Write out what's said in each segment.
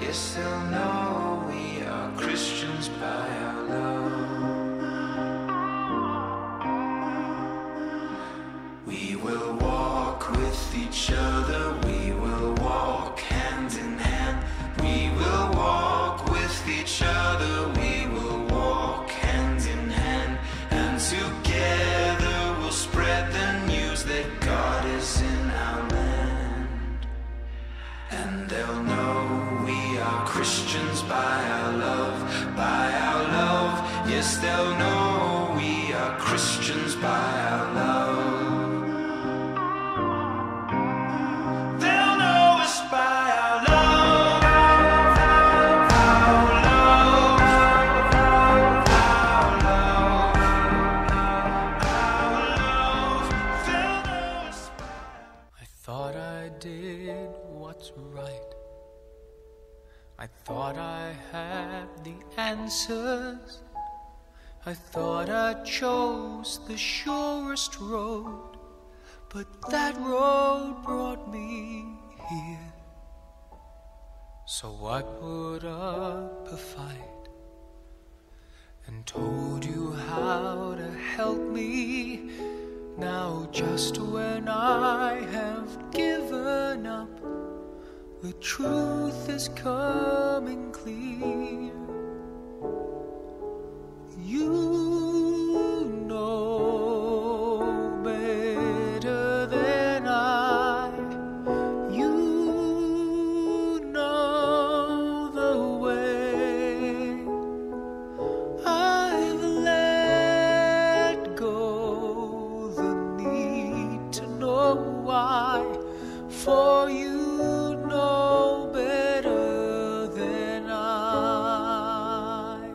Yes, they'll know we are Christians by our love. We will walk with each other, we will walk hand in hand. We will walk with each other, we will walk hand in hand. And together we'll spread the news that God is in our land. And they'll know we are Christians by our love, by our love. Yes, they'll know we are Christians by our love. They'll know us by our love, our love, our love, our love. They'll know us by. I thought I did what's right. I thought I had the answers. I thought I chose the surest road, but that road brought me here. So I put up a fight and told you how to help me. Now just when I have given up, the truth is coming clear. You know better than I. You know the way. I've let go the need to know why. For you know better than I.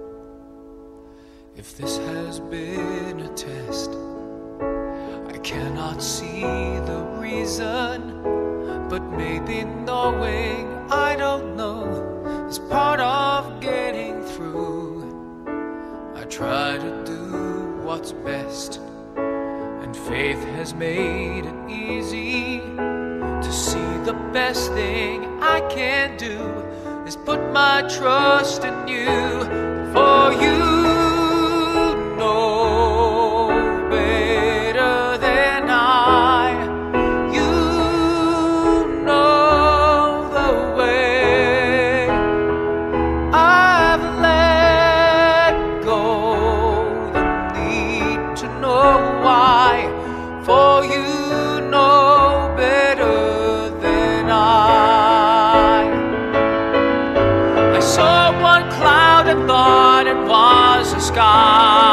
If this has been a test, I cannot see the reason, but maybe knowing I don't know is part of getting through. I try to do what's best, and faith has made it easy to see the best thing I can do is put my trust in you. For you know better than I. You know the way. I've let go the need to know why. For you know better than I saw one cloud and thought it was a sky.